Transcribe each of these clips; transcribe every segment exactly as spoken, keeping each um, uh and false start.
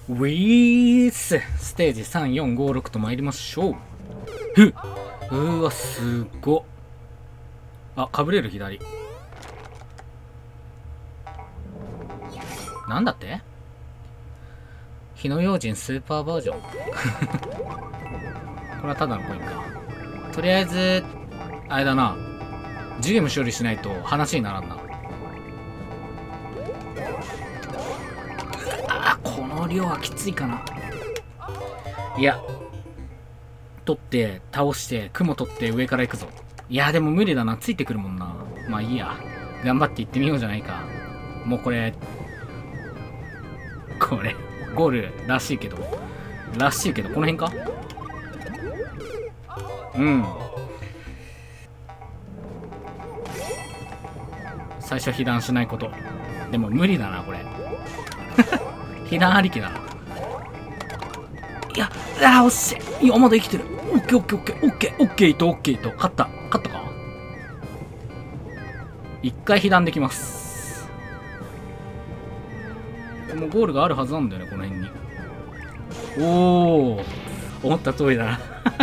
ウィースステージさん、よん、ご、ろくと参りましょう。ふっうーわ、すごっ。あ、かぶれる左。なんだって火の用心スーパーバージョン。これはただのコインか。とりあえず、あれだな。ジュゲーム処理しないと話にならんな。あ、この量はきついかな。いや、取って、倒して、雲取って上から行くぞ。いや、でも無理だな。ついてくるもんな。まあいいや。頑張って行ってみようじゃないか。もうこれ、これ、ゴールらしいけど、らしいけど、この辺か？うん。最初被弾しないこと。でも無理だな、これ。被弾ありきだな。いや、あー、惜しい。いや、まだ生きてる。オッケーオッケーオッケーオッケーオッケーとオッケーと。勝った。勝ったか？一回被弾できます。もうゴールがあるはずなんだよね、この辺に。おー、思った通りだな。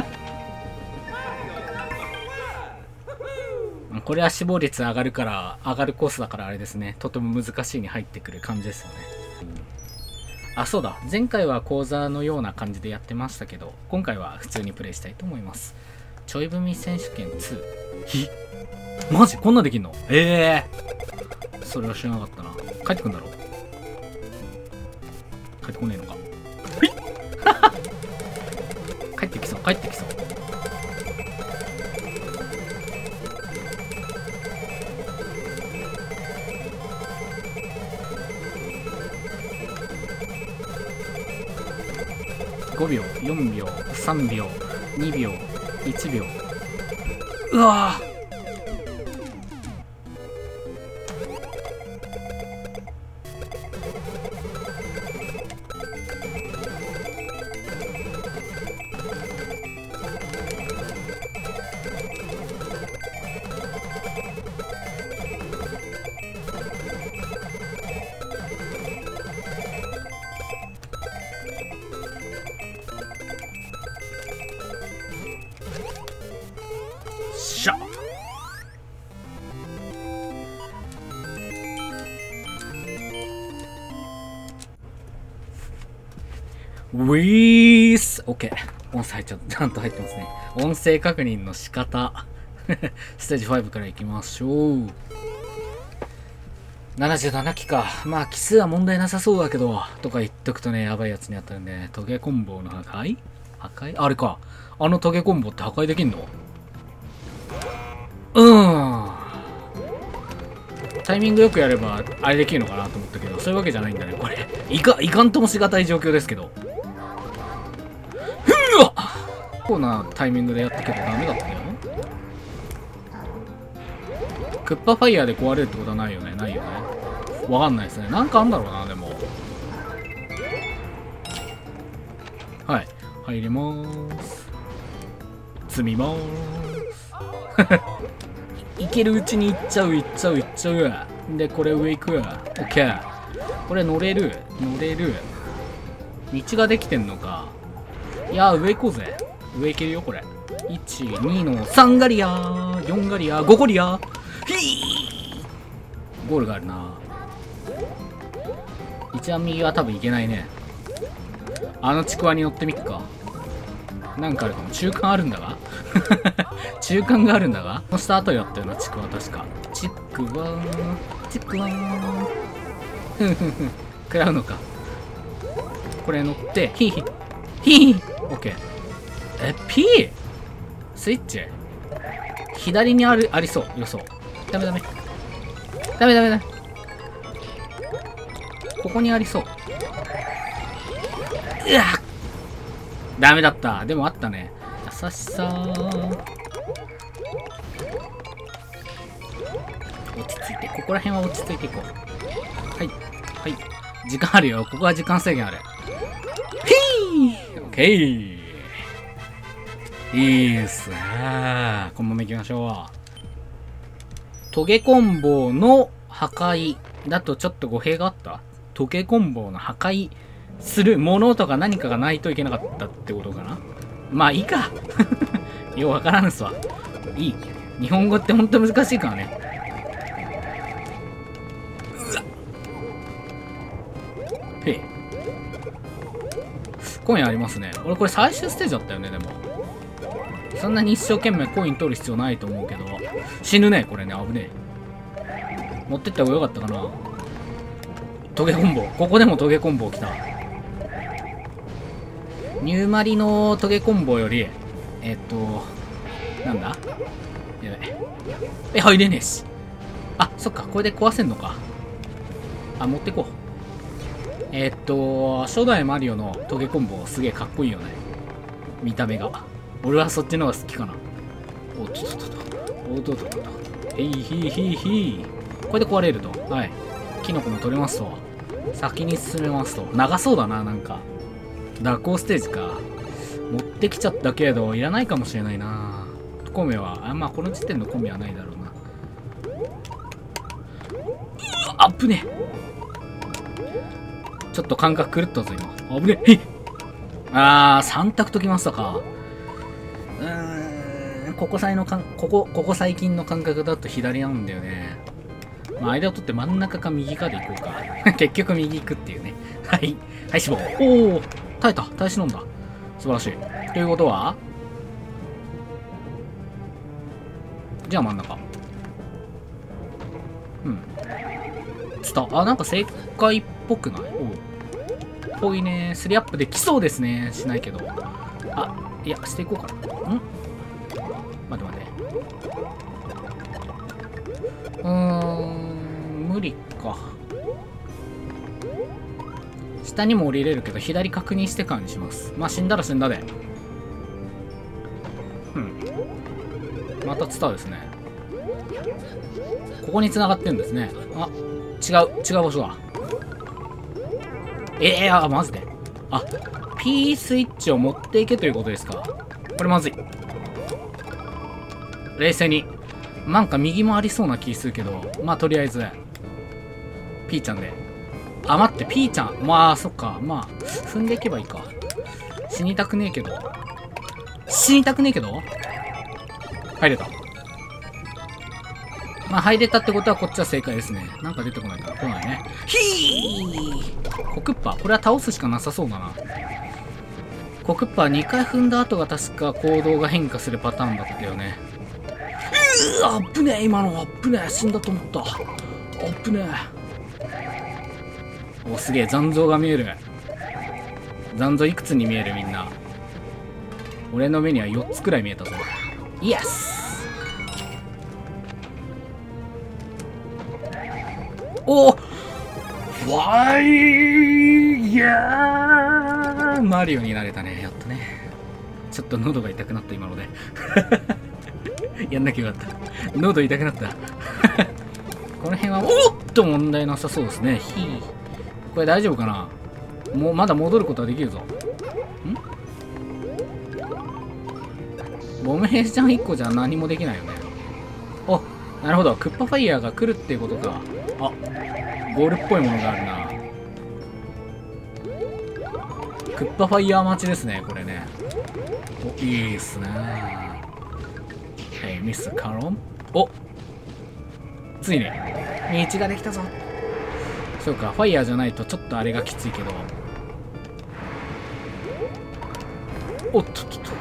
これは死亡率上がるから、上がるコースだからあれですね。とても難しいに入ってくる感じですよね。あ、そうだ。前回は講座のような感じでやってましたけど、今回は普通にプレイしたいと思います。ちょい踏み選手権に。ひマジこんなできんの？ええー、それは知らなかったな。帰ってくんだろう？帰ってこねえのか。帰ってきそう、帰ってきそう。ごびょう、よんびょう、さんびょう、にびょう、いちびょう。うわぁ、しゃウィース !OK。音声入っちゃった。ちゃんと入ってますね。音声確認の仕方。ステージごから行きましょう。ななじゅうななきか。まあ、奇数は問題なさそうだけど、とか言っとくとね、やばいやつにあったんで、トゲコンボの破壊破壊あれか。あのトゲコンボって破壊できんの？うーん。タイミングよくやれば、あれできるのかなと思ったけど、そういうわけじゃないんだね、これ。いか、いかんともしがたい状況ですけど。ふうわこんなタイミングでやってけどダメだったよ。クッパファイヤーで壊れるってことはないよね。ないよね。わかんないですね。なんかあんだろうな、でも。はい。入りまーす。積みまーす。いけるうちに行っちゃう、行っちゃう、行っちゃう。で、これ上行く。オッケー。これ乗れる。乗れる。道ができてんのか。いやー、上行こうぜ。上行けるよ、これ。いち、にのさんガリアー、よんガリアー、ごゴリアー。ヒーゴールがあるな。一番右は多分いけないね。あのちくわに乗ってみっか。なんかあるかも。中間あるんだが中間があるんだがその下後やったよな、ちくわ確か。ちくわー、ちくわー。ふんふんふん。食らうのか。これ乗って、ヒーヒー。ヒーヒー。オッケー。え、P？ スイッチ左にある、ありそう。予想。ダメダメ。ダメダメダメ。ここにありそう。うわっダメだった。でもあったね。優しさー。落ち着いて。ここら辺は落ち着いていこう。はい。はい。時間あるよ。ここは時間制限ある。ヒーオッケーいいっすねー。このまま行きましょう。トゲコンボの破壊だとちょっと語弊があった。トゲコンボの破壊するものとか何かがないといけなかったってことかな。まあいいか。ようわからんすわ。いい。日本語ってほんと難しいからね。うわっ。へえ。コインありますね。俺これ最終ステージだったよね、でも。そんなに一生懸命コイン取る必要ないと思うけど。死ぬね、これね。危ねえ。持ってった方がよかったかな。トゲコンボ。ここでもトゲコンボ来た。ニューマリのトゲコンボより、えっと、なんだやばい。え、入れねえし。あ、そっか。これで壊せんのか。あ、持ってこう。えっと、初代マリオのトゲコンボすげえかっこいいよね。見た目が。俺はそっちの方が好きかな。おっとっとっと。おっとっとっと。えいひいひいひい。これで壊れると。はい。キノコも取れますと。先に進めますと。長そうだな、なんか。蛇行ステージか。持ってきちゃったけど、いらないかもしれないな。コメは、あ、まあこの時点のコメはないだろうな。うわ、あっぶねえ。ちょっと感覚狂ったぞ、今。あぶねえ。あー、さん択ときましたか。うーん、ここ最のかん、ここ、ここ最近の感覚だと左なんだよね。まあ、間を取って真ん中か右かで行こうか。結局右行くっていうね。はい。はい、死亡。おー、耐えた。耐え忍んだ。素晴らしい。ということはじゃあ真ん中。うん。つた、あ、なんか正解っぽくない？おう。ぽいね。スリアップできそうですね。しないけど。あ、いや、していこうかな。ん？待って待って。うーん、無理か。下にも降りれるけど、左確認してからにします。まあ、死んだら死んだで。うん。またツタですね。ここに繋がってるんですね。あ、違う、違う場所だ。ええー、あ、マジで。あ、P スイッチを持っていけということですか。これまずい。冷静に。なんか右もありそうな気するけど、まあとりあえず、P ちゃんで。あ、待って、P ちゃん。まあ、そっか。まあ、踏んでいけばいいか。死にたくねえけど。死にたくねえけど入れた。まあ、入れたってことはこっちは正解ですね。なんか出てこないか。来ないね。ヒーコクッパ。これは倒すしかなさそうだな。コクッパはにかい踏んだ後が確か行動が変化するパターンだったよね。うわ、あっぶねえ、今の。あっぶねえ。死んだと思った。あっぶねえ。お、すげえ。残像が見える。残像いくつに見えるみんな。俺の目にはよっつくらい見えたぞ。イエス。おおワイヤーマリオになれたね。やっとね。ちょっと喉が痛くなった今ので。やんなきゃよかった。喉痛くなった。この辺は、おっと問題なさそうですね。ひー。これ大丈夫かな。もう、まだ戻ることはできるぞ。んボム兵ちゃんいっこじゃ何もできないよね。お、なるほど。クッパファイヤーが来るっていうことか。あ、ゴールっぽいものがあるな。クッパファイヤー待ちですね、これね。お、いいっすね。はい、ミスカロン。お、ついに道ができたぞ。そうか、ファイヤーじゃないとちょっとあれがきついけど。おっとっとっと。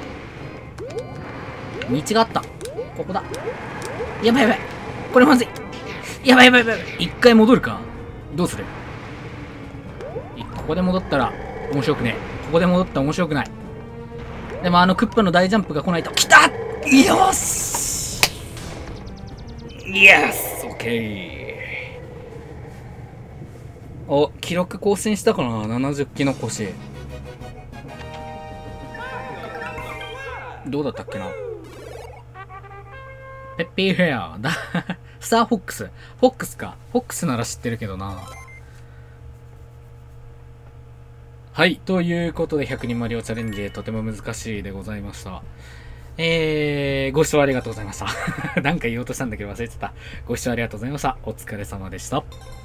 道があった。ここだ。やばいやばい。これまずい。やばいやばいやばい。一回戻るか。どうする？ここで戻ったら面白くねえ。ここで戻ったら面白くない。でもあのクッパの大ジャンプが来ないと。来た！よし！イエス！オッケー。お、記録更新したかな？ ななじゅっ 機の腰。どうだったっけな。ペッピーフェアだ。スターフォックス。フォックスか。フォックスなら知ってるけどな。はい。ということで、ひゃくにんマリオチャレンジ、とても難しいでございました。えー、ご視聴ありがとうございました。なんか言おうとしたんだけど忘れてた。ご視聴ありがとうございました。お疲れ様でした。